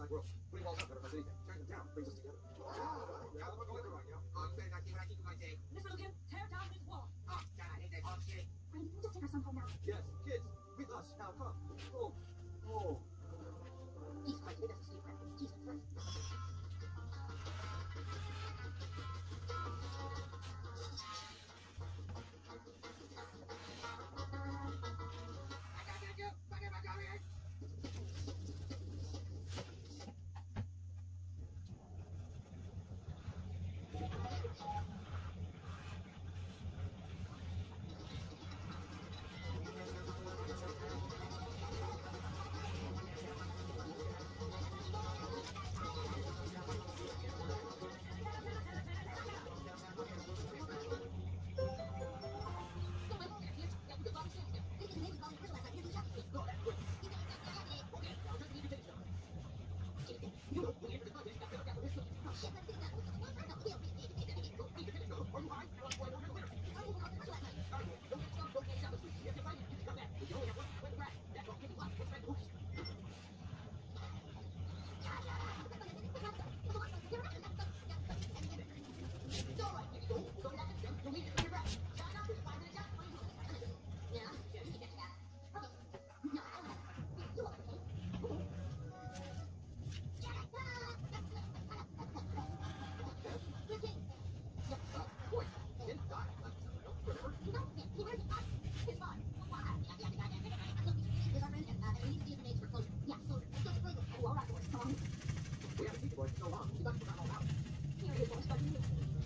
outside world. Putting walls up never does anything. Tearing them down brings us together. Now I'm going right now. You better not see what I keep going to say. Mr. Logan, tear down this wall. Oh, God, I hate that bomb shit. Randy, can we just take our son home now? Yes, kids, with us. Now come. Oh, oh. Jesus Christ, maybe that's a sleep crap. Jesus Christ.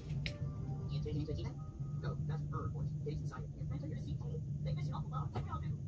No, that's her voice. Katie's inside it. Your friends are your seat. They miss you awful lot. What we all do?